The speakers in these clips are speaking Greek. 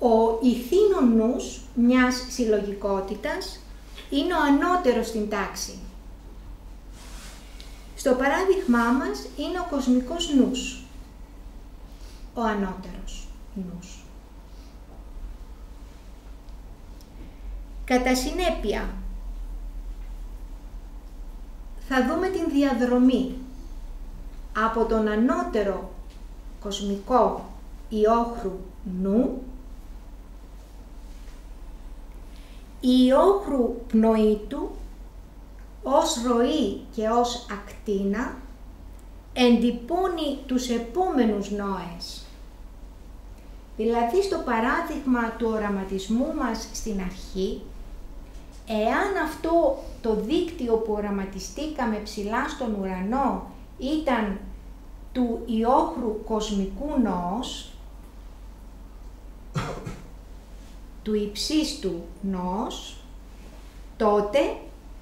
Ο ηθήνων νους μιας συλλογικότητας είναι ο ανώτερος στην τάξη. Στο παράδειγμά μας είναι ο κοσμικός νους, ο ανώτερος νους. Κατά συνέπεια, θα δούμε την διαδρομή από τον ανώτερο κοσμικό ιόχρου νου, η ιόχρου πνοή του ως ροή και ως ακτίνα εντυπώνει τους επόμενους νόες. Δηλαδή στο παράδειγμα του οραματισμού μας στην αρχή, εάν αυτό το δίκτυο που οραματιστήκαμε ψηλά στον ουρανό ήταν του ιόχρου κοσμικού νοός, του υψίστου νοός, τότε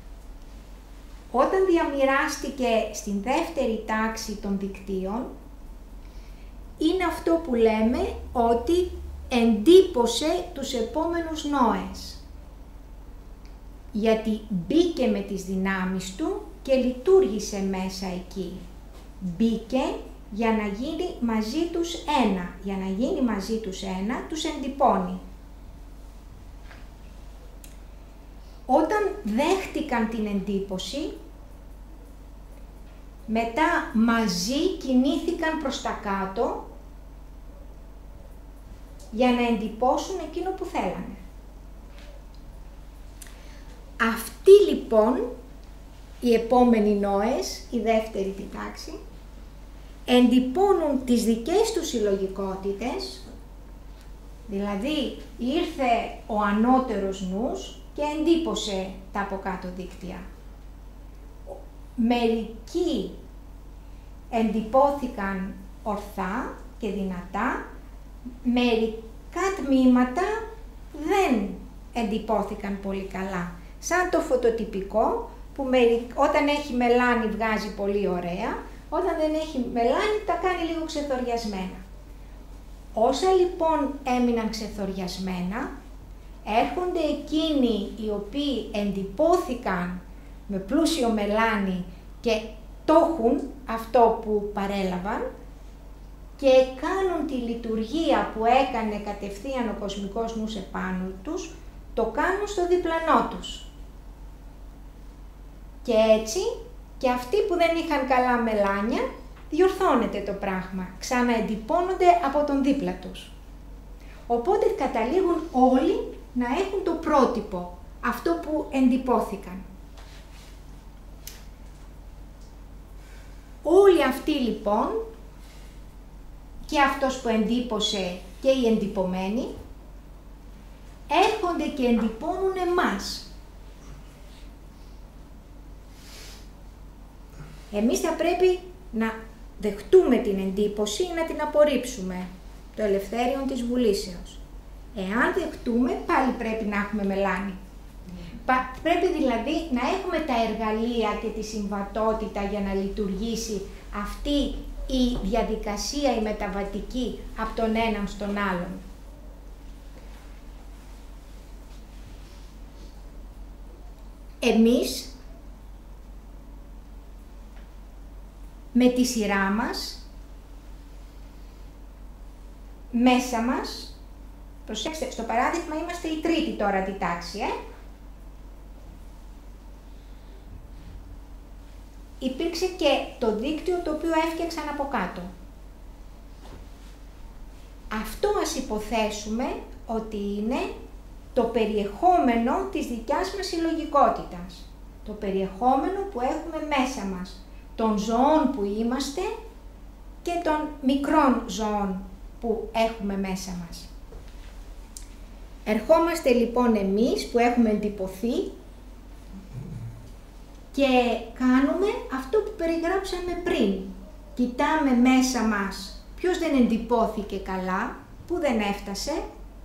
όταν διαμοιράστηκε στην δεύτερη τάξη των δικτύων, είναι αυτό που λέμε ότι εντύπωσε τους επόμενους νόες. Γιατί μπήκε με τις δυνάμεις του και λειτουργήσε μέσα εκεί. Μπήκε για να γίνει μαζί τους ένα. Για να γίνει μαζί τους ένα, τους εντυπώνει. Όταν δέχτηκαν την εντύπωση, μετά μαζί κινήθηκαν προς τα κάτω για να εντυπώσουν εκείνο που θέλανε. Αυτοί λοιπόν, οι επόμενοι νόες, η δεύτερη τη τάξη, εντυπώνουν τις δικές τους συλλογικότητες, δηλαδή ήρθε ο ανώτερος νους και εντύπωσε τα από κάτω δίκτυα. Μερικοί εντυπώθηκαν ορθά και δυνατά, μερικά τμήματα δεν εντυπώθηκαν πολύ καλά. Σαν το φωτοτυπικό που όταν έχει μελάνι βγάζει πολύ ωραία, όταν δεν έχει μελάνι τα κάνει λίγο ξεθοριασμένα. Όσα λοιπόν έμειναν ξεθοριασμένα, έρχονται εκείνοι οι οποίοι εντυπώθηκαν με πλούσιο μελάνι και το έχουν αυτό που παρέλαβαν και κάνουν τη λειτουργία που έκανε κατευθείαν ο κοσμικός νους επάνω τους, το κάνουν στο διπλανό τους. Και έτσι και αυτοί που δεν είχαν καλά μελάνια, διορθώνεται το πράγμα, ξαναεντυπώνονται από τον δίπλα τους. Οπότε καταλήγουν όλοι να έχουν το πρότυπο, αυτό που εντυπώθηκαν. Όλοι αυτοί λοιπόν, και αυτός που εντύπωσε και οι εντυπωμένοι, έρχονται και εντυπώνουν εμάς. Εμείς θα πρέπει να δεχτούμε την εντύπωση ή να την απορρίψουμε, το ελευθέριον της βουλήσεως. Εάν δεχτούμε, πάλι πρέπει να έχουμε μελάνι. Πρέπει δηλαδή να έχουμε τα εργαλεία και τη συμβατότητα για να λειτουργήσει αυτή η διαδικασία, η μεταβατική, από τον έναν στον άλλον. Εμείς, με τη σειρά μας, μέσα μας, προσέξτε, στο παράδειγμα είμαστε η τρίτη τώρα τη τάξη, υπήρξε και το δίκτυο το οποίο έφτιαξαν από κάτω. Αυτό ας υποθέσουμε ότι είναι το περιεχόμενο της δικιάς μας συλλογικότητας. Το περιεχόμενο που έχουμε μέσα μας, των ζωών που είμαστε και των μικρών ζωών που έχουμε μέσα μας. Ερχόμαστε λοιπόν εμείς που έχουμε εντυπωθεί και κάνουμε αυτό που περιγράψαμε πριν. Κοιτάμε μέσα μας ποιος δεν εντυπώθηκε καλά, πού δεν έφτασε.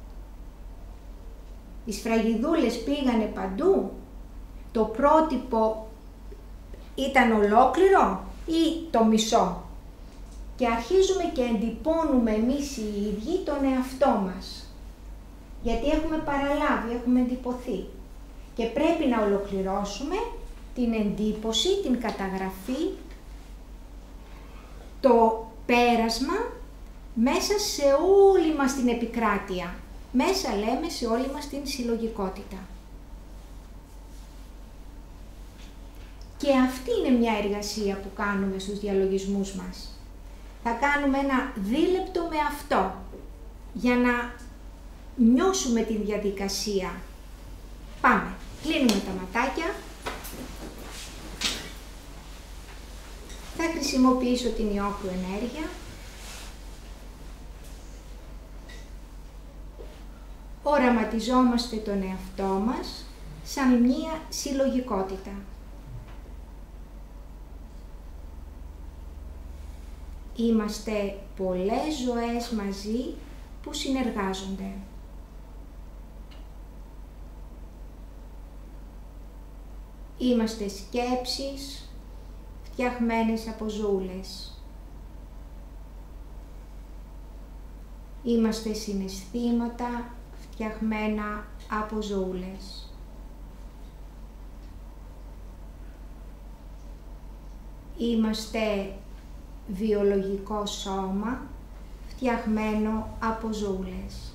Οι σφραγιδούλες πήγανε παντού, το πρότυπο ήταν ολόκληρο ή το μισό. Και αρχίζουμε και εντυπώνουμε εμείς οι ίδιοι τον εαυτό μας. Γιατί έχουμε παραλάβει, έχουμε εντυπωθεί. Και πρέπει να ολοκληρώσουμε την εντύπωση, την καταγραφή, το πέρασμα μέσα σε όλη μας την επικράτεια. Μέσα λέμε σε όλη μας την συλλογικότητα. Και αυτή είναι μια εργασία που κάνουμε στους διαλογισμούς μας. Θα κάνουμε ένα δίλεπτο με αυτό, για να νιώσουμε τη διαδικασία. Πάμε, κλείνουμε τα ματάκια. Θα χρησιμοποιήσω την ιόχρου ενέργεια. Οραματιζόμαστε τον εαυτό μας σαν μία συλλογικότητα. Είμαστε πολλές ζωές μαζί που συνεργάζονται. Είμαστε σκέψεις φτιαχμένες από ζωούλες. Είμαστε συναισθήματα φτιαχμένα από ζωούλες. Είμαστε βιολογικό σώμα φτιαχμένο από ζωούλες.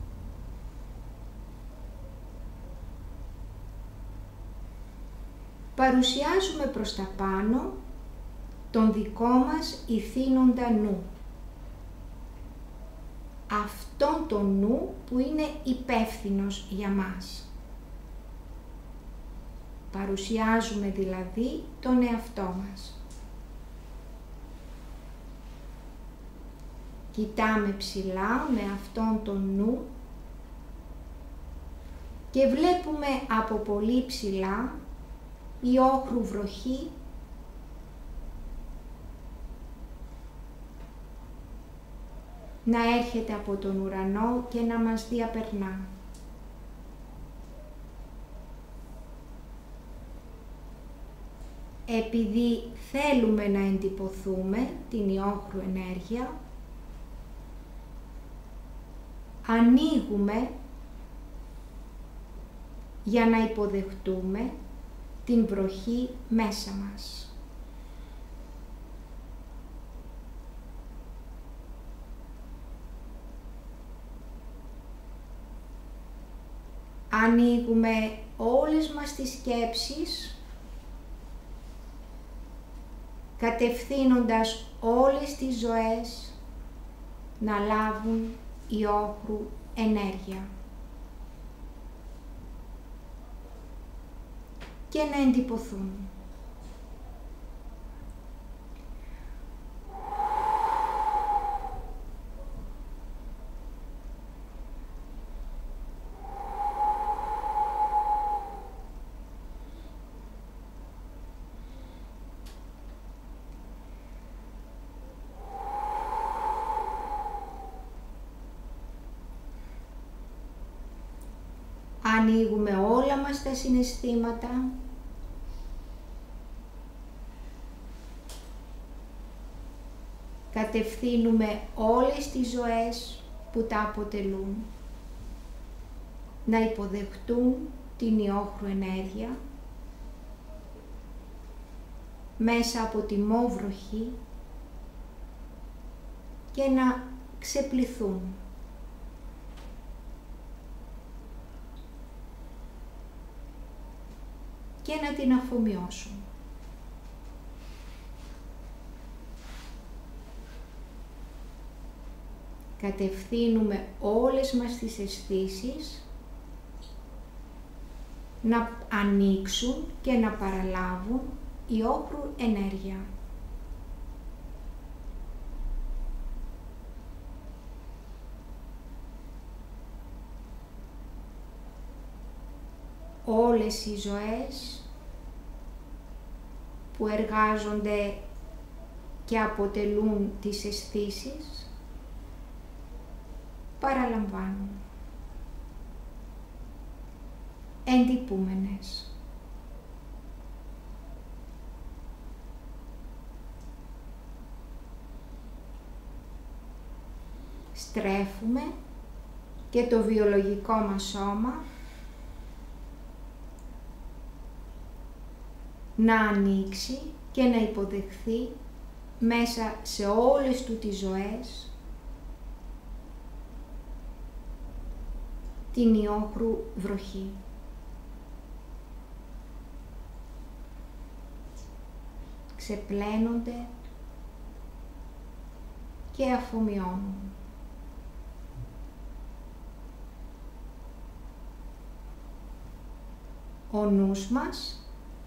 Παρουσιάζουμε προς τα πάνω τον δικό μας ηθήνοντα νου. Αυτόν τον νου που είναι υπεύθυνος για μας. Παρουσιάζουμε δηλαδή τον εαυτό μας. Κοιτάμε ψηλά με αυτόν τον νου και βλέπουμε από πολύ ψηλά η όχρου βροχή να έρχεται από τον ουρανό και να μας διαπερνά. Επειδή θέλουμε να εντυπωθούμε την ιόχρου ενέργεια, ανοίγουμε για να υποδεχτούμε την βροχή μέσα μας. Ανοίγουμε όλες μας τις σκέψεις, κατευθύνοντας όλες τις ζωές να λάβουν ιόχρου ενέργεια και να εντυπωθούν. Ανοίγουμε όλα μας τα συναισθήματα, κατευθύνουμε όλες τις ζωές που τα αποτελούν να υποδεχτούν την ιόχρου ενέργεια μέσα από τη μόβροχη και να ξεπληθούν. Και να την αφομοιώσουν. Κατευθύνουμε όλες μας τις αισθήσεις να ανοίξουν και να παραλάβουν ιόχρου ενέργεια. Όλες οι ζωές που εργάζονται και αποτελούν τις αισθήσεις παραλαμβάνουν. Εντυπούμενες. Στρέφουμε και το βιολογικό μας σώμα να ανοίξει και να υποδεχθεί μέσα σε όλες του τις ζωές την ιόχρου βροχή. Ξεπλένονται και αφομοιώνουν. Ο νους μας,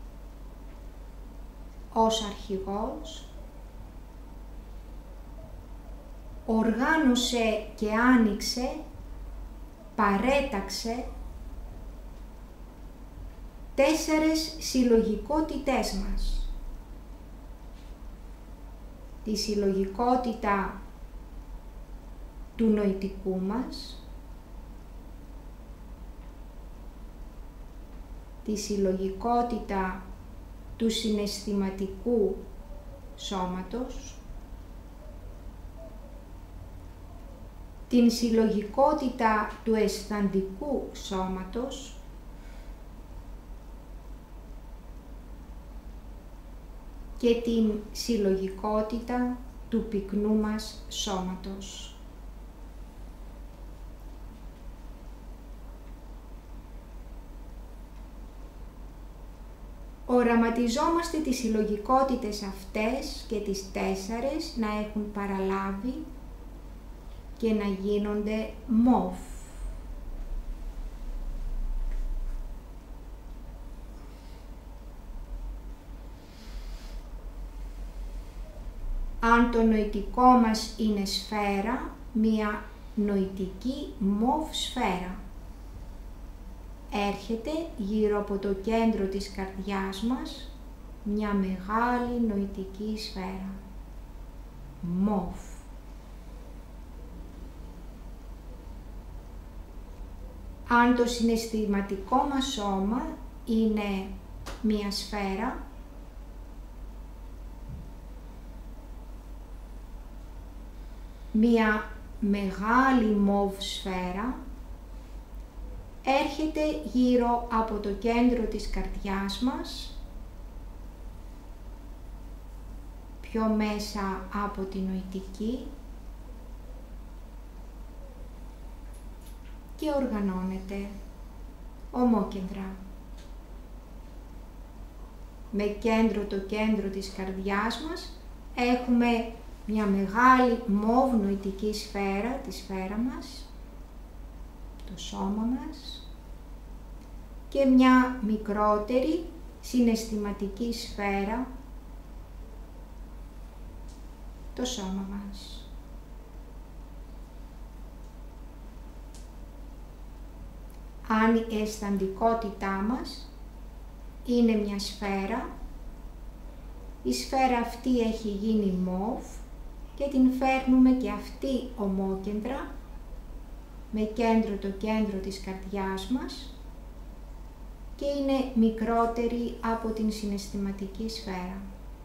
ως αρχηγός, οργάνωσε και άνοιξε, παρέταξε 4 συλλογικότητές μας. Τη συλλογικότητα του νοητικού μας, τη συλλογικότητα του συναισθηματικού σώματος, την συλλογικότητα του αισθαντικού σώματος και την συλλογικότητα του πυκνού μας σώματος. Οραματιζόμαστε τις συλλογικότητες αυτές και τις 4 να έχουν παραλάβει και να γίνονται μοβ. Αν το νοητικό μας είναι σφαίρα, μία νοητική μοβ σφαίρα έρχεται γύρω από το κέντρο της καρδιάς μας μια μεγάλη νοητική σφαίρα, μοβ. Αν το συναισθηματικό μας σώμα είναι μια σφαίρα, μια μεγάλη μοβ σφαίρα έρχεται γύρω από το κέντρο της καρδιάς μας, πιο μέσα από τη νοητική και οργανώνεται ομόκεντρα. Με κέντρο το κέντρο της καρδιάς μας έχουμε μια μεγάλη μοβ νοητική σφαίρα, τη σφαίρα μας, το σώμα μας, και μια μικρότερη συναισθηματική σφαίρα, το σώμα μας. Αν η αισθαντικότητά μας είναι μια σφαίρα, η σφαίρα αυτή έχει γίνει μοβ και την φέρνουμε και αυτή ομόκεντρα, με κέντρο το κέντρο της καρδιάς μας και είναι μικρότερη από την συναισθηματική σφαίρα.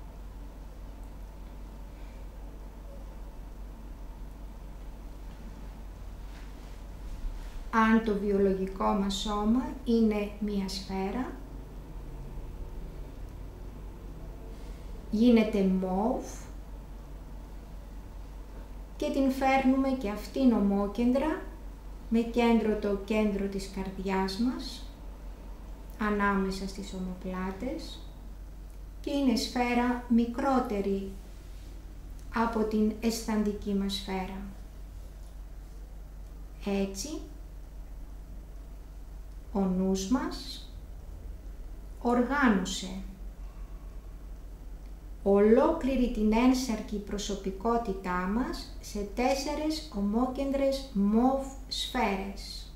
Αν το βιολογικό μας σώμα είναι μία σφαίρα, γίνεται μοβ και την φέρνουμε και αυτήν ομόκεντρα, με κέντρο το κέντρο της καρδιάς μας, ανάμεσα στις ομοπλάτες, και είναι σφαίρα μικρότερη από την αισθαντική μας σφαίρα. Έτσι, ο νους μας οργάνωσε ολόκληρη την ένσαρκη προσωπικότητά μας σε 4 ομόκεντρες μοβ σφαίρες.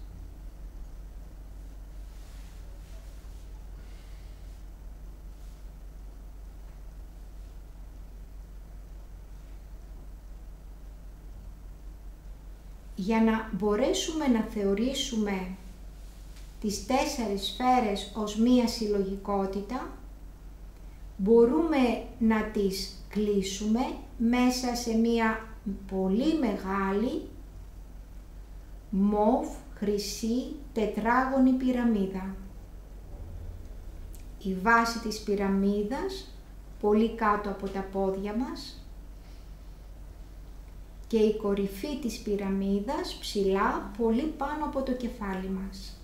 Για να μπορέσουμε να θεωρήσουμε τις 4 σφαίρες ως μία συλλογικότητα, μπορούμε να τις κλείσουμε μέσα σε μία πολύ μεγάλη μοβ χρυσή τετράγωνη πυραμίδα. Η βάση της πυραμίδας πολύ κάτω από τα πόδια μας και η κορυφή της πυραμίδας ψηλά πολύ πάνω από το κεφάλι μας.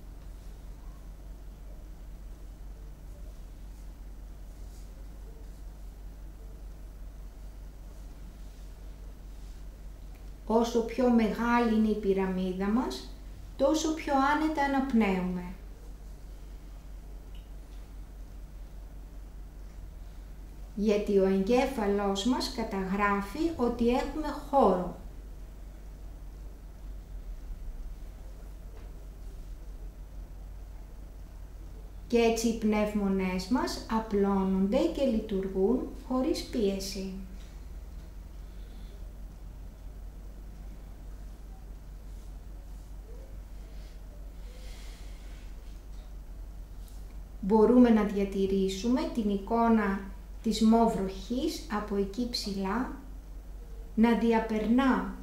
Όσο πιο μεγάλη είναι η πυραμίδα μας, τόσο πιο άνετα αναπνέουμε. Γιατί ο εγκέφαλός μας καταγράφει ότι έχουμε χώρο. Και έτσι οι πνεύμονές μας απλώνονται και λειτουργούν χωρίς πίεση. Μπορούμε να διατηρήσουμε την εικόνα της μοβροχής από εκεί ψηλά, να διαπερνά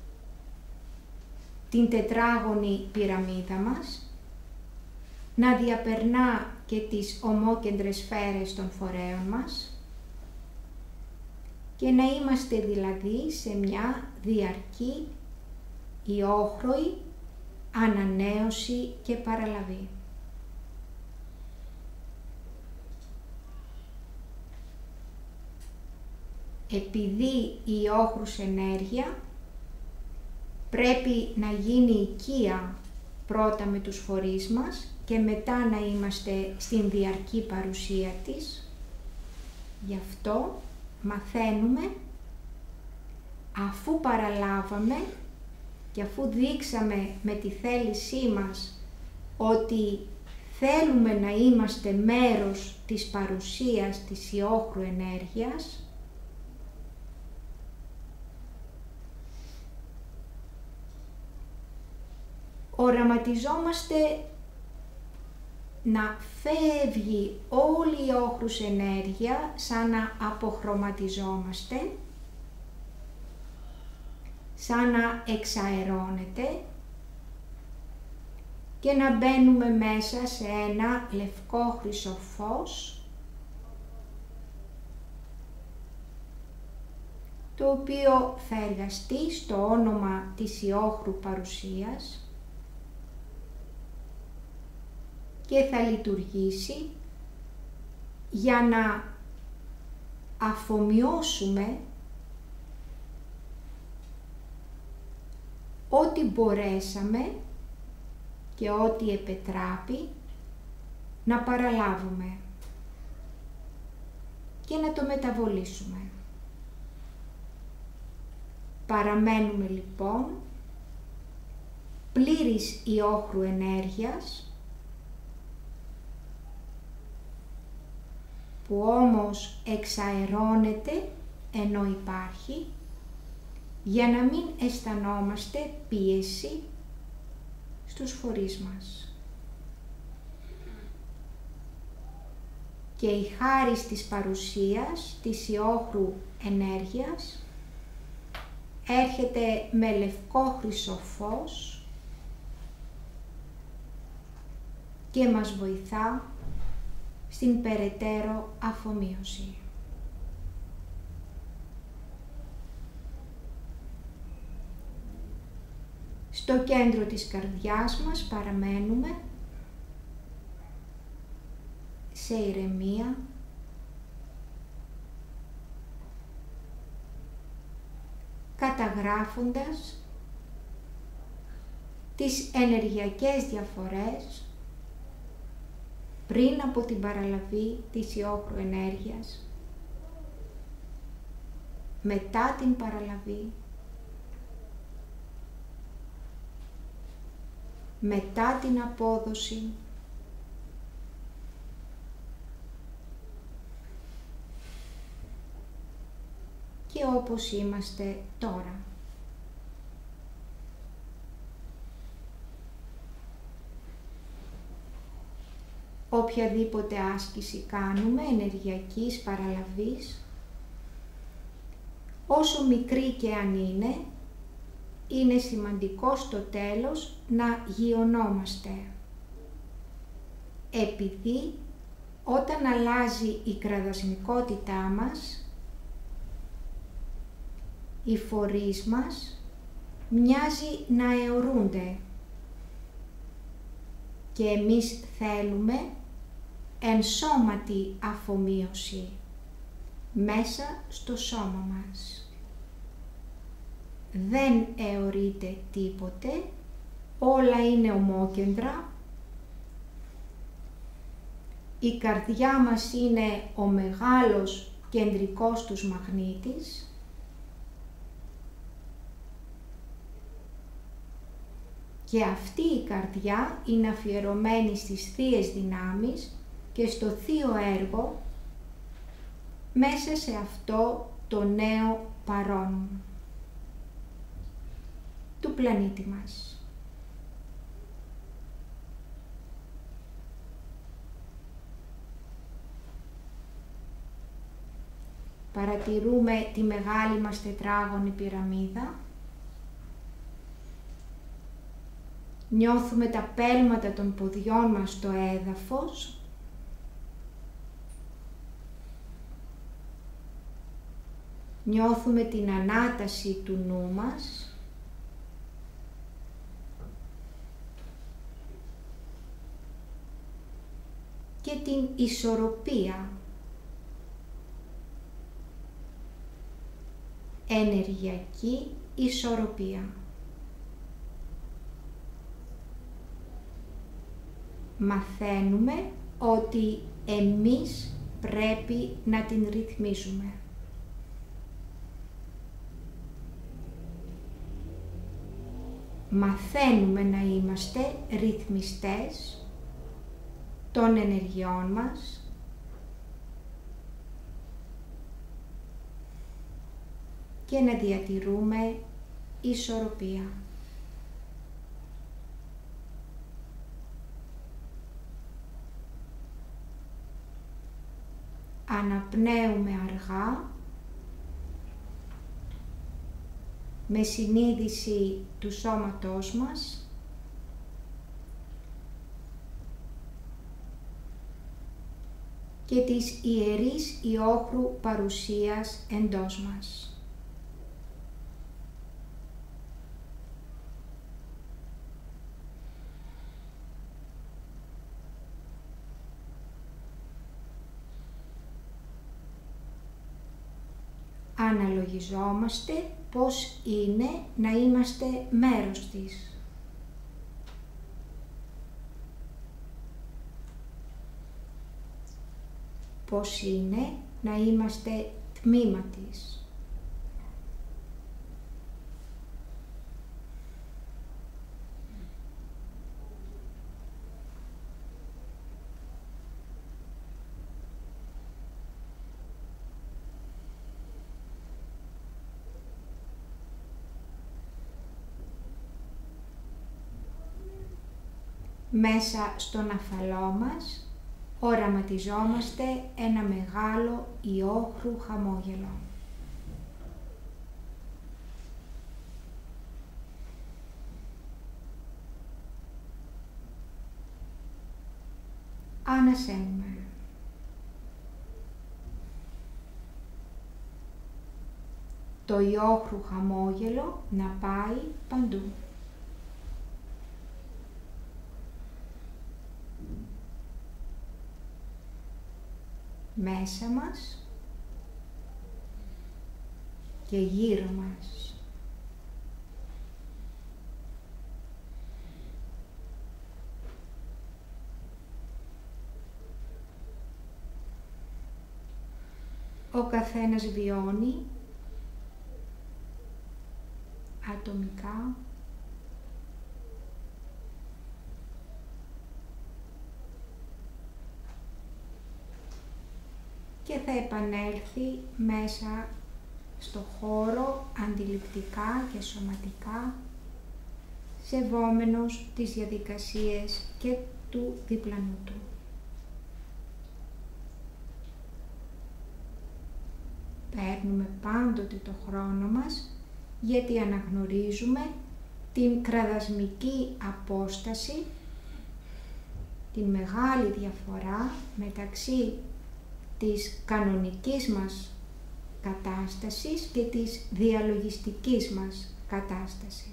την τετράγωνη πυραμίδα μας, να διαπερνά και τις ομόκεντρες σφαίρες των φορέων μας και να είμαστε δηλαδή σε μια διαρκή ιόχρoi ανανέωση και παραλαβή. Επειδή η ιόχρους ενέργεια πρέπει να γίνει οικία πρώτα με τους φορείς μας και μετά να είμαστε στην διαρκή παρουσία της, γι' αυτό μαθαίνουμε, αφού παραλάβαμε και αφού δείξαμε με τη θέλησή μας ότι θέλουμε να είμαστε μέρος της παρουσίας της ιόχρου ενέργειας, οραματιζόμαστε να φεύγει όλη η όχρους ενέργεια σαν να αποχρωματιζόμαστε, σαν να εξαερώνεται και να μπαίνουμε μέσα σε ένα λευκό χρυσό φως, το οποίο θα εργαστεί στο όνομα της ιόχρου παρουσίας και θα λειτουργήσει για να αφομοιώσουμε ό,τι μπορέσαμε και ό,τι επετράπει να παραλάβουμε και να το μεταβολήσουμε. Παραμένουμε λοιπόν πλήρης ιόχρου ενέργειας, που όμως εξαερώνεται ενώ υπάρχει, για να μην αισθανόμαστε πίεση στους φορείς μας. Και η χάρις της παρουσίας της ιόχρου ενέργειας έρχεται με λευκό χρυσό φως και μας βοηθά στην περαιτέρω αφομοίωση. Στο κέντρο της καρδιάς μας παραμένουμε σε ηρεμία, καταγράφοντας τις ενεργειακές διαφορές πριν από την παραλαβή της ιόχρου ενέργειας, μετά την παραλαβή, μετά την απόδοση και όπως είμαστε τώρα. Οποιαδήποτε άσκηση κάνουμε ενεργειακής παραλαβής, όσο μικρή και αν είναι, είναι σημαντικό στο τέλος να γιωνόμαστε. Επειδή όταν αλλάζει η κραδασμικότητά μας, οι φορείς μας μοιάζει να αιωρούνται και εμείς θέλουμε ενσώματη αφομοίωση μέσα στο σώμα μας. Δεν αιωρείται τίποτε, όλα είναι ομόκεντρα. Η καρδιά μας είναι ο μεγάλος κεντρικός τους μαγνήτης και αυτή η καρδιά είναι αφιερωμένη στις θείες δυνάμεις και στο θείο έργο μέσα σε αυτό το νέο παρόν του πλανήτη μας. Παρατηρούμε τη μεγάλη μας τετράγωνη πυραμίδα. Νιώθουμε τα πέλματα των ποδιών μας στο έδαφος. Νιώθουμε την ανάταση του νου μας. Και την ισορροπία. Ενεργειακή ισορροπία. Μαθαίνουμε ότι εμείς πρέπει να την ρυθμίζουμε. Μαθαίνουμε να είμαστε ρυθμιστές των ενεργειών μας και να διατηρούμε ισορροπία. Αναπνέουμε αργά, με συνείδηση του σώματός μας και της ιερής ιόχρου παρουσίας εντός μας. Αναλογιζόμαστε πώς είναι να είμαστε μέρος της. Πώς είναι να είμαστε τμήμα της. Μέσα στον αφαλό μας οραματιζόμαστε ένα μεγάλο ιόχρου χαμόγελο. Ανασένουμε. Το ιόχρου χαμόγελο να πάει παντού. Μέσα μας και γύρω μας. Ο καθένας βιώνει ατομικά και θα επανέλθει μέσα στο χώρο αντιληπτικά και σωματικά, σεβόμενος τις διαδικασίες και του διπλανού του. Παίρνουμε πάντοτε το χρόνο μας γιατί αναγνωρίζουμε την κραδασμική απόσταση, την μεγάλη διαφορά μεταξύ της κανονικής μας κατάστασης και της διαλογιστικής μας κατάστασης.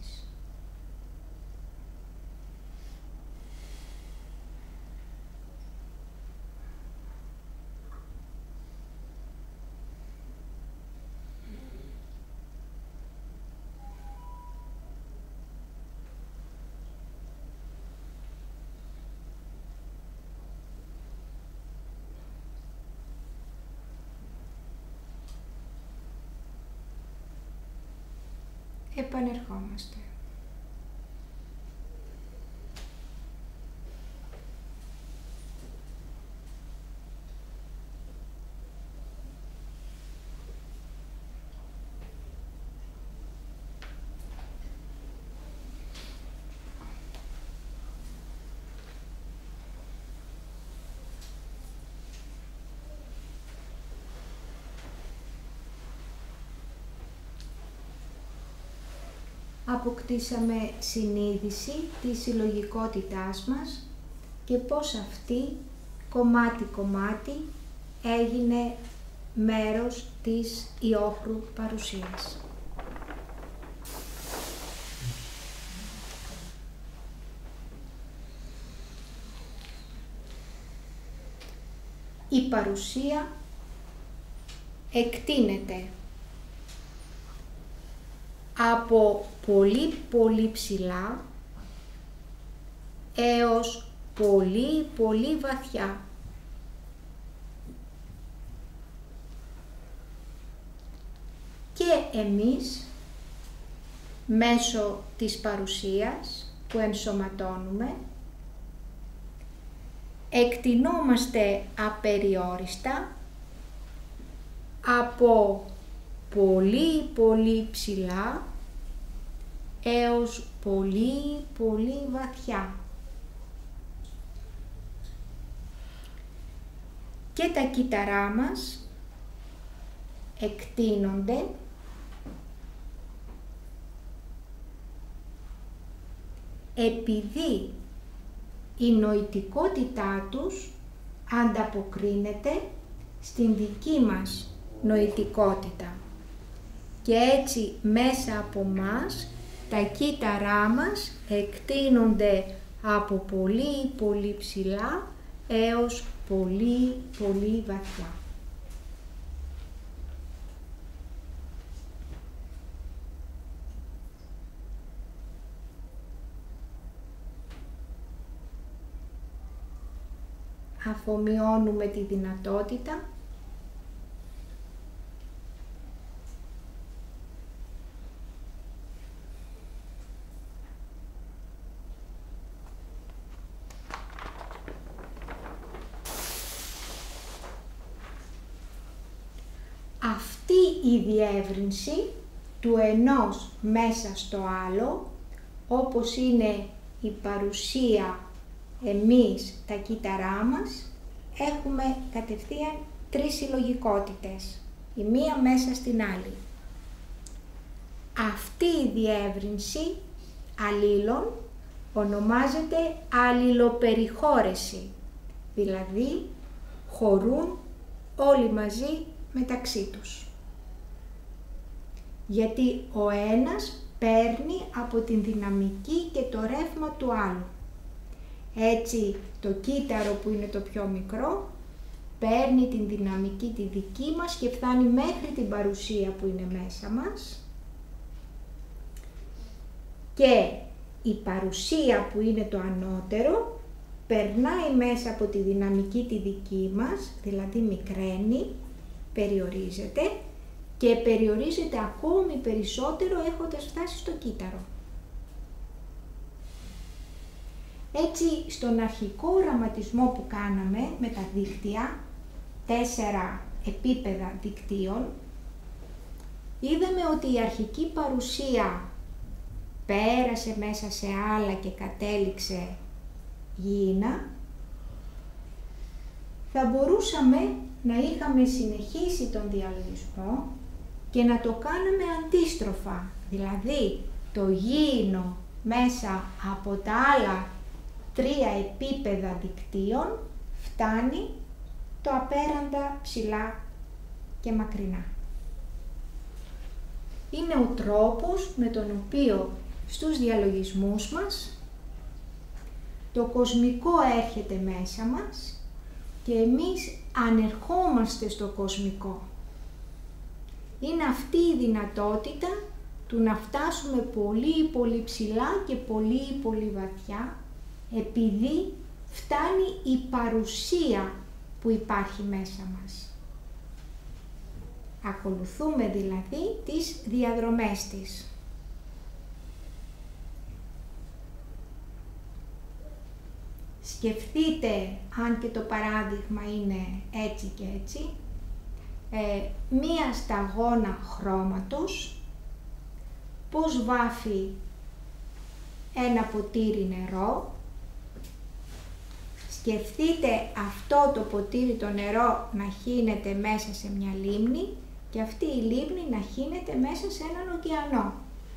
Επανερχόμαστε. Αποκτήσαμε συνείδηση της συλλογικότητάς μας και πώς αυτή κομμάτι-κομμάτι έγινε μέρος της ιόχρου παρουσίας. Η παρουσία εκτείνεται από πολύ ψηλά έως πολύ βαθιά. Και εμείς μέσω της παρουσίας που ενσωματώνουμε εκτεινόμαστε απεριόριστα από πολύ ψηλά έως πολύ βαθιά. Και τα κύτταρά μας εκτείνονται επειδή η νοητικότητά τους ανταποκρίνεται στην δική μας νοητικότητα. Και έτσι μέσα από μας τα κύτταρά μας εκτείνονται από πολύ ψηλά έως πολύ βαθιά. Αφομοιώνουμε τη δυνατότητα αυτή η διεύρυνση του ενός μέσα στο άλλο, όπως είναι η παρουσία εμείς τα κύτταρά μας, έχουμε κατευθείαν 3 συλλογικότητες, η μία μέσα στην άλλη. Αυτή η διεύρυνση αλλήλων ονομάζεται αλληλοπεριχώρεση, δηλαδή χωρούν όλοι μαζί μεταξύ τους. Γιατί ο ένας παίρνει από την δυναμική και το ρεύμα του άλλου. Έτσι το κύτταρο που είναι το πιο μικρό παίρνει την δυναμική τη δική μας και φτάνει μέχρι την παρουσία που είναι μέσα μας. Και η παρουσία που είναι το ανώτερο περνάει μέσα από τη δυναμική τη δική μας, δηλαδή μικραίνει, περιορίζεται και περιορίζεται ακόμη περισσότερο έχοντας φτάσει στο κύτταρο. Έτσι, στον αρχικό οραματισμό που κάναμε με τα δίκτυα, 4 επίπεδα δικτύων, είδαμε ότι η αρχική παρουσία πέρασε μέσα σε άλλα και κατέληξε γήινα. Θα μπορούσαμε να είχαμε συνεχίσει τον διαλογισμό και να το κάναμε αντίστροφα, δηλαδή το γήινο μέσα από τα άλλα 3 επίπεδα δικτύων, φτάνει το απέραντα ψηλά και μακρινά. Είναι ο τρόπος με τον οποίο στους διαλογισμούς μας το κοσμικό έρχεται μέσα μας και εμείς ανερχόμαστε στο κοσμικό. Είναι αυτή η δυνατότητα του να φτάσουμε πολύ πολύ ψηλά και πολύ πολύ βαθιά, επειδή φτάνει η παρουσία που υπάρχει μέσα μας. Ακολουθούμε δηλαδή τις διαδρομές της. Σκεφτείτε, αν και το παράδειγμα είναι έτσι και έτσι, μία σταγόνα χρώματος, πώς βάφει ένα ποτήρι νερό. Σκεφτείτε αυτό το ποτήρι το νερό να χύνεται μέσα σε μια λίμνη και αυτή η λίμνη να χύνεται μέσα σε έναν ωκεανό.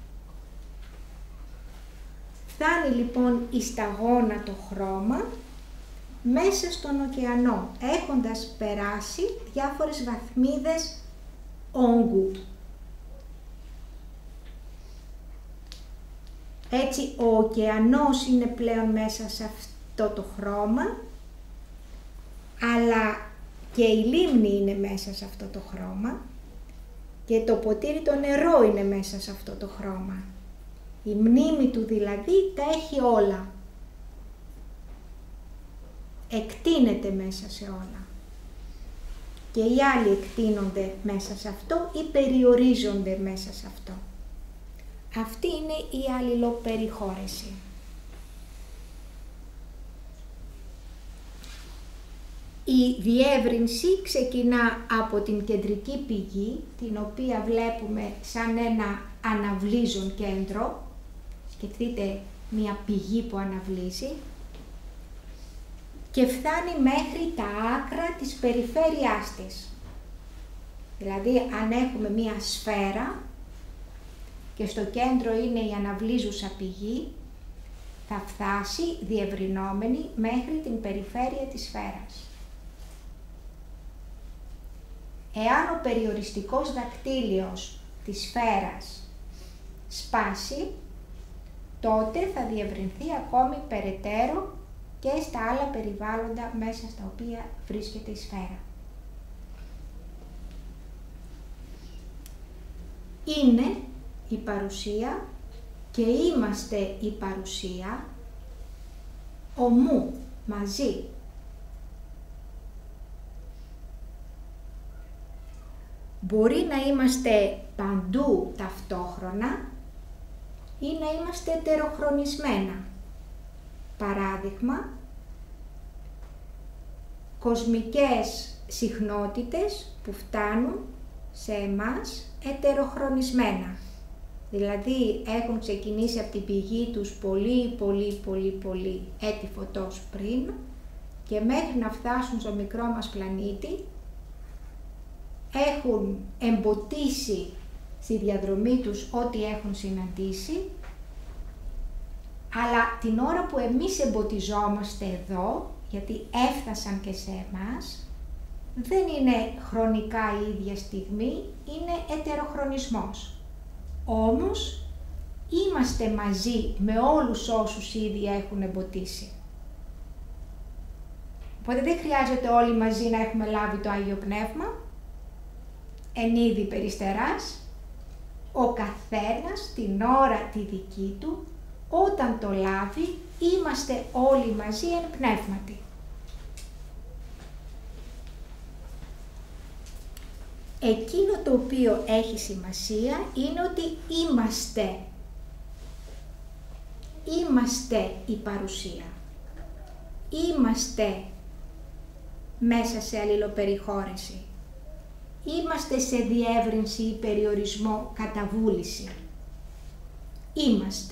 Φτάνει λοιπόν η σταγόνα το χρώμα μέσα στον ωκεανό, έχοντας περάσει διάφορες βαθμίδες όγκου. Έτσι ο ωκεανός είναι πλέον μέσα σε αυτό το χρώμα, αλλά και η λίμνη είναι μέσα σε αυτό το χρώμα και το ποτήρι το νερό είναι μέσα σε αυτό το χρώμα. Η μνήμη του δηλαδή τα έχει όλα. Εκτείνεται μέσα σε όλα. Και οι άλλοι εκτείνονται μέσα σε αυτό ή περιορίζονται μέσα σε αυτό. Αυτή είναι η αλληλοπεριχώρηση. Η διεύρυνση ξεκινά από την κεντρική πηγή, την οποία βλέπουμε σαν ένα αναβλύζον κέντρο. Σκεφτείτε μια πηγή που αναβλύζει και φτάνει μέχρι τα άκρα της περιφέρειάς της. Δηλαδή, αν έχουμε μια σφαίρα και στο κέντρο είναι η αναβλύζουσα πηγή, θα φτάσει διευρυνόμενη μέχρι την περιφέρεια της σφαίρας. Εάν ο περιοριστικός δακτύλιος της σφαίρας σπάσει, τότε θα διευρυνθεί ακόμη περαιτέρω και στα άλλα περιβάλλοντα μέσα στα οποία βρίσκεται η σφαίρα. Είναι η παρουσία και είμαστε η παρουσία ομού, μαζί. Μπορεί να είμαστε παντού ταυτόχρονα ή να είμαστε ετεροχρονισμένα. Παράδειγμα, κοσμικές συχνότητες που φτάνουν σε εμάς ετεροχρονισμένα. Δηλαδή έχουν ξεκινήσει από την πηγή τους πολύ έτη φωτός πριν και μέχρι να φτάσουν στο μικρό μας πλανήτη έχουν εμποτίσει στη διαδρομή τους ό,τι έχουν συναντήσει, αλλά την ώρα που εμείς εμβοτιζόμαστε εδώ, γιατί έφτασαν και σε εμάς, δεν είναι χρονικά η ίδια στιγμή, είναι ετεροχρονισμός. Όμως, είμαστε μαζί με όλους όσους ήδη έχουν εμποτίσει. Οπότε δεν χρειάζεται όλοι μαζί να έχουμε λάβει το Άγιο Πνεύμα, εν είδη περιστεράς, ο καθένας την ώρα τη δική του, όταν το λάβει, είμαστε όλοι μαζί εν πνεύματι. Εκείνο το οποίο έχει σημασία είναι ότι είμαστε η παρουσία. Είμαστε μέσα σε αλληλοπεριχώρηση. Είμαστε σε διεύρυνση ή περιορισμό, καταβούληση. Είμαστε.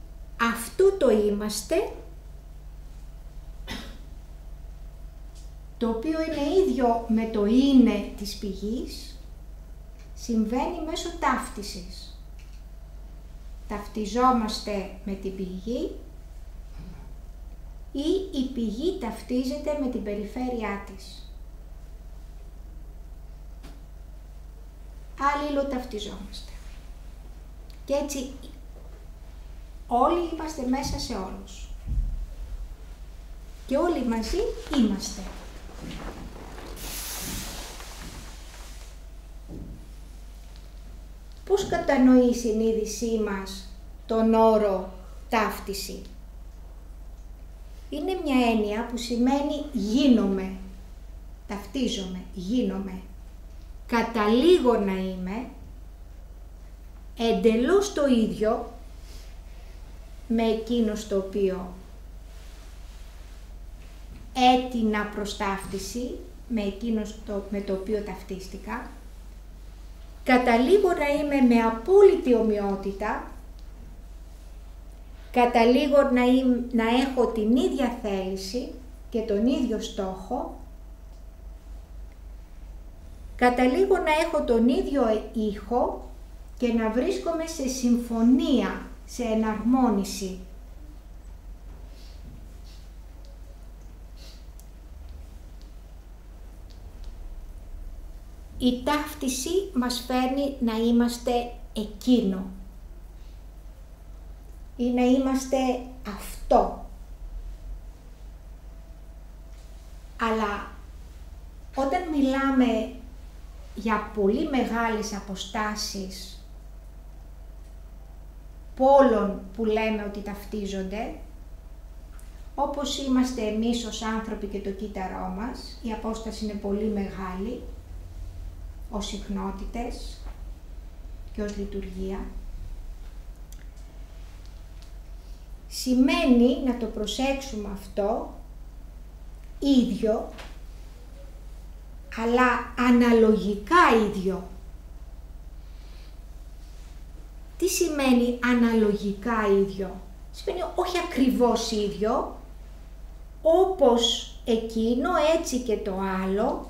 Αυτό το είμαστε το οποίο είναι ίδιο με το είναι της πηγής, συμβαίνει μέσω ταύτισης. Ταυτιζόμαστε με την πηγή ή η πηγή ταυτίζεται με την περιφέρειά της. Αλληλοταυτιζόμαστε. Και έτσι όλοι είμαστε μέσα σε όλους. Και όλοι μαζί είμαστε. Πώς κατανοεί η συνείδησή μας τον όρο ταύτιση? Είναι μια έννοια που σημαίνει γίνομαι, ταυτίζομαι, γίνομαι. Καταλήγω να είμαι εντελώς το ίδιο με εκείνο στο οποίο έτεινα προς ταύτιση, με εκείνο με το οποίο ταυτίστηκα. Καταλήγω να είμαι με απόλυτη ομοιότητα, καταλήγω να έχω την ίδια θέληση και τον ίδιο στόχο, καταλήγω να έχω τον ίδιο ήχο και να βρίσκομαι σε συμφωνία, σε εναρμόνιση. Η ταύτιση μας φέρνει να είμαστε εκείνο ή να είμαστε αυτό. Αλλά όταν μιλάμε για πολύ μεγάλες αποστάσεις πόλων που λέμε ότι ταυτίζονται, όπως είμαστε εμείς ως άνθρωποι και το κύτταρό μας, η απόσταση είναι πολύ μεγάλη, ως συχνότητες και ως λειτουργία. Σημαίνει να το προσέξουμε αυτό ίδιο, αλλά αναλογικά ίδιο. Τι σημαίνει αναλογικά ίδιο? Σημαίνει όχι ακριβώς ίδιο, όπως εκείνο, έτσι και το άλλο,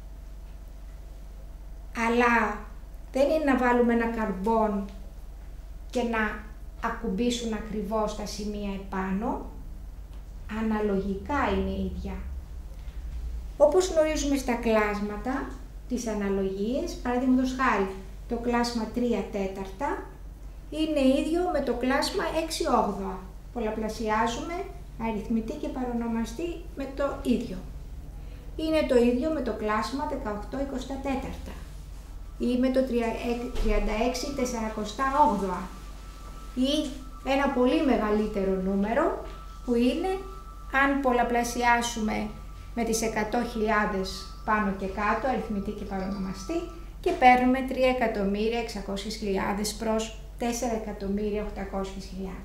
αλλά δεν είναι να βάλουμε ένα καρμπόν και να ακουμπήσουν ακριβώς τα σημεία επάνω, αναλογικά είναι ίδια. Όπως γνωρίζουμε στα κλάσματα, τις αναλογίες, παραδείγματος χάρη, το κλάσμα 3/4 είναι ίδιο με το κλάσμα 6/8. Πολλαπλασιάζουμε αριθμητή και παρονομαστή με το ίδιο. Είναι το ίδιο με το κλάσμα 18/24 ή με το 36/48 ή ένα πολύ μεγαλύτερο νούμερο που είναι αν πολλαπλασιάσουμε με τις 100.000 πάνω και κάτω, αριθμητή και παρονομαστή, και παίρνουμε 3.600.000 προς 4.800.000.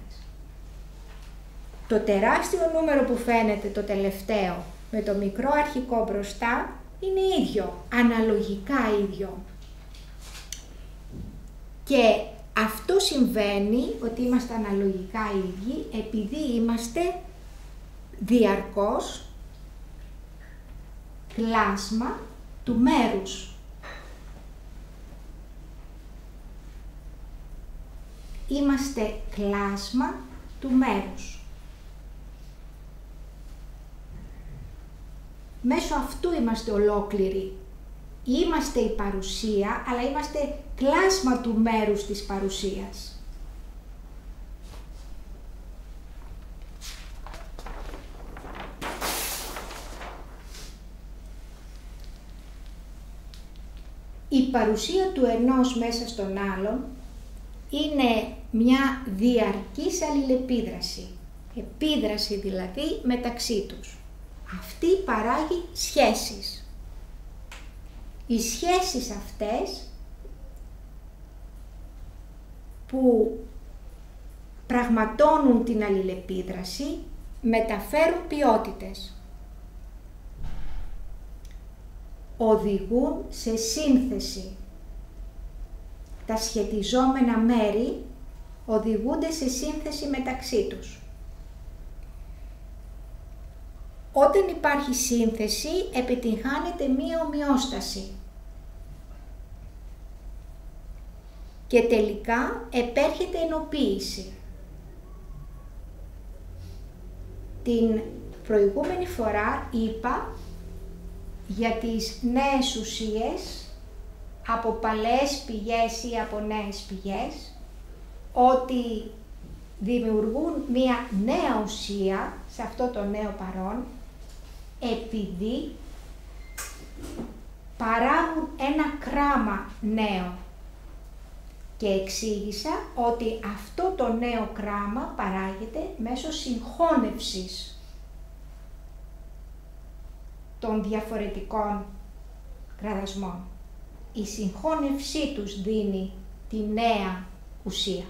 Το τεράστιο νούμερο που φαίνεται το τελευταίο με το μικρό αρχικό μπροστά είναι ίδιο, αναλογικά ίδιο. Και αυτό συμβαίνει ότι είμαστε αναλογικά ίδιοι επειδή είμαστε διαρκώς κλάσμα του μέρους. Είμαστε κλάσμα του μέρους. Μέσω αυτού είμαστε ολόκληροι. Είμαστε η παρουσία, αλλά είμαστε κλάσμα του μέρους της παρουσίας. Η παρουσία του ενός μέσα στον άλλον είναι μια διαρκής αλληλεπίδραση, επίδραση δηλαδή μεταξύ τους. Αυτή παράγει σχέσεις. Οι σχέσεις αυτές που πραγματώνουν την αλληλεπίδραση μεταφέρουν ποιότητες. Οδηγούν σε σύνθεση. Τα σχετιζόμενα μέρη οδηγούνται σε σύνθεση μεταξύ τους. Όταν υπάρχει σύνθεση, επιτυγχάνεται μία ομοιόσταση. Και τελικά επέρχεται ενοποίηση. Την προηγούμενη φορά είπα για τις νέες ουσίες από παλαιές πηγές ή από νέες πηγές, ότι δημιουργούν μία νέα ουσία σε αυτό το νέο παρόν, επειδή παράγουν ένα κράμα νέο. Και εξήγησα ότι αυτό το νέο κράμα παράγεται μέσω συγχώνευσης των διαφορετικών κραδασμών. Η συγχώνευσή τους δίνει τη νέα ουσία.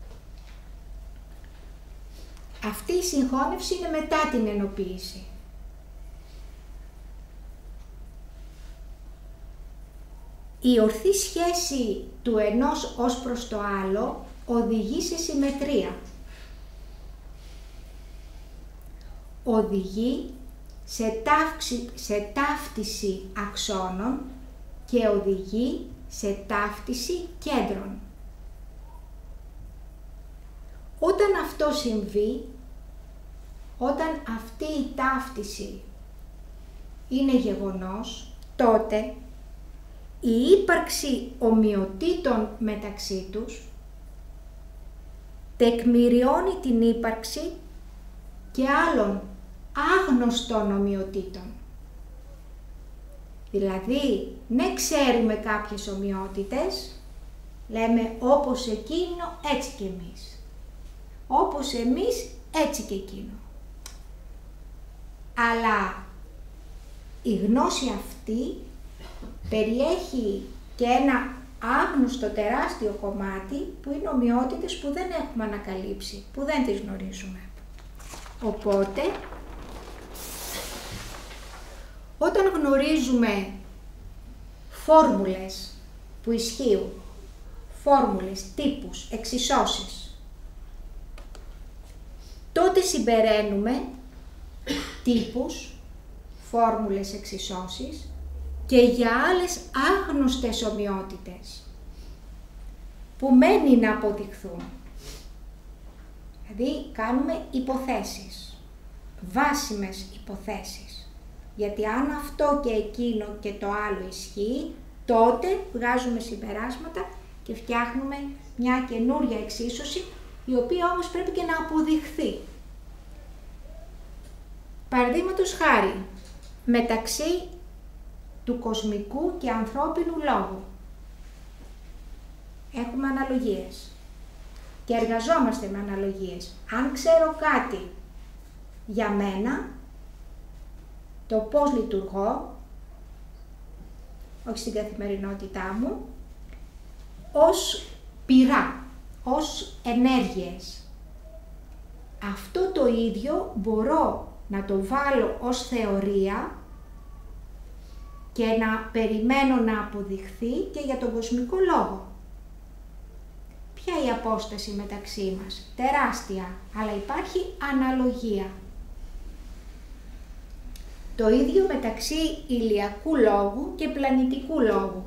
Αυτή η συγχώνευση είναι μετά την ενοποίηση. Η ορθή σχέση του ενός ως προς το άλλο οδηγεί σε συμμετρία. Οδηγεί σε ταύτιση αξώνων και οδηγεί σε ταύτιση κέντρων. Όταν αυτό συμβεί, όταν αυτή η ταύτιση είναι γεγονός, τότε η ύπαρξη ομοιοτήτων μεταξύ τους τεκμηριώνει την ύπαρξη και άλλων άγνωστων ομοιοτήτων. Δηλαδή, ναι, ξέρουμε κάποιες ομοιότητες, λέμε όπως εκείνο έτσι και εμείς. Όπως εμείς έτσι και εκείνο. Αλλά η γνώση αυτή περιέχει και ένα άγνωστο τεράστιο κομμάτι που είναι ομοιότητες που δεν έχουμε ανακαλύψει, που δεν τις γνωρίζουμε. Οπότε, όταν γνωρίζουμε φόρμουλες που ισχύουν, φόρμουλες, τύπους, εξισώσεις, τότε συμπεραίνουμε τύπους, φόρμουλες, εξισώσεις και για άλλες άγνωστες ομοιότητες που μένει να αποδειχθούν. Δηλαδή κάνουμε υποθέσεις, βάσιμες υποθέσεις. Γιατί αν αυτό και εκείνο και το άλλο ισχύει, τότε βγάζουμε συμπεράσματα και φτιάχνουμε μια καινούρια εξίσωση, η οποία όμως πρέπει και να αποδειχθεί. Παραδείγματος χάρη, μεταξύ του κοσμικού και ανθρώπινου λόγου έχουμε αναλογίες και εργαζόμαστε με αναλογίες. Αν ξέρω κάτι για μένα, το πώς λειτουργώ, όχι στην καθημερινότητά μου, ως πυρά, ως ενέργειες. Αυτό το ίδιο μπορώ να το βάλω ως θεωρία και να περιμένω να αποδειχθεί και για τον κοσμικό λόγο. Ποια η απόσταση μεταξύ μας? Τεράστια, αλλά υπάρχει αναλογία. Το ίδιο μεταξύ ηλιακού λόγου και πλανητικού λόγου.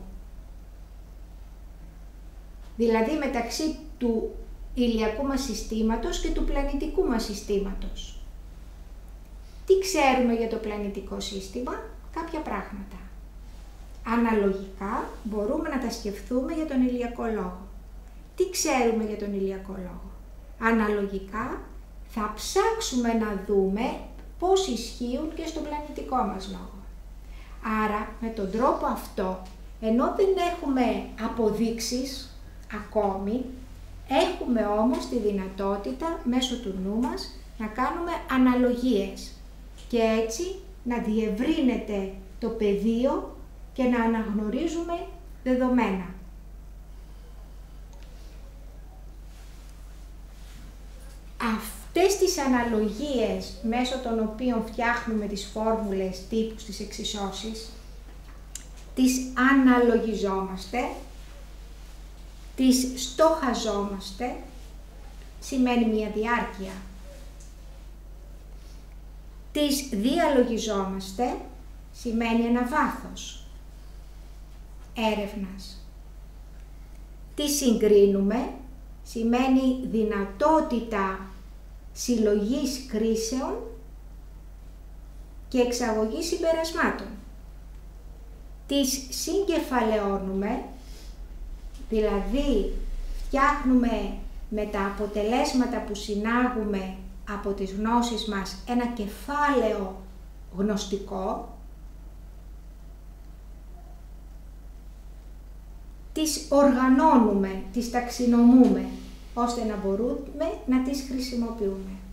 Δηλαδή μεταξύ του ηλιακού μας συστήματος και του πλανητικού μας συστήματος. Τι ξέρουμε για το πλανητικό σύστημα? Κάποια πράγματα. Αναλογικά μπορούμε να τα σκεφτούμε για τον ηλιακό λόγο. Τι ξέρουμε για τον ηλιακό λόγο? Αναλογικά θα ψάξουμε να δούμε πώς ισχύουν και στον πλανητικό μας λόγο. Άρα με τον τρόπο αυτό, ενώ δεν έχουμε αποδείξεις ακόμη, έχουμε όμως τη δυνατότητα μέσω του νου μας να κάνουμε αναλογίες και έτσι να διευρύνεται το πεδίο και να αναγνωρίζουμε δεδομένα. Αυτές τις αναλογίες μέσω των οποίων φτιάχνουμε τις φόρμουλες, τύπους, τις εξισώσεις, τις αναλογιζόμαστε, τις στοχαζόμαστε, σημαίνει μια διάρκεια. Τις διαλογιζόμαστε σημαίνει ένα βάθος έρευνας. Τις συγκρίνουμε σημαίνει δυνατότητα συλλογής κρίσεων και εξαγωγής συμπερασμάτων. Τις συγκεφαλαιώνουμε, δηλαδή φτιάχνουμε με τα αποτελέσματα που συνάγουμε από τις γνώσεις μας ένα κεφάλαιο γνωστικό. Τις οργανώνουμε, τις ταξινομούμε, ώστε να μπορούμε να τις χρησιμοποιούμε.